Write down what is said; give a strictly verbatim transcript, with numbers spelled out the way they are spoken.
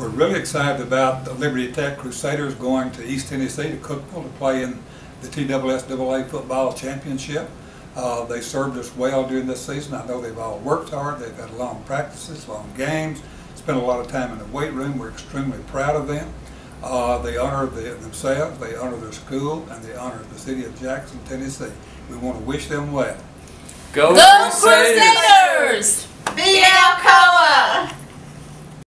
We're really excited about the Liberty Tech Crusaders going to East Tennessee to Cookeville to play in the T S S A A football championship. Uh, they served us well during this season. I know they've all worked hard. They've had long practices, long games, spent a lot of time in the weight room. We're extremely proud of them. Uh, they honor the, themselves, they honor their school, and they honor the city of Jackson, Tennessee. We want to wish them well. Go, Go Crusaders! Crusaders! Beat Alcoa!